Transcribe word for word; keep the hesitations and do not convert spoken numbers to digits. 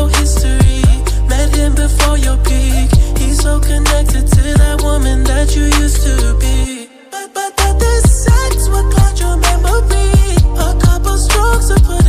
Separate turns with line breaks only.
no history. Met him before your peak. He's so connected to that woman that you used to be. But, but that the sex would cloud your memory. A couple strokes would put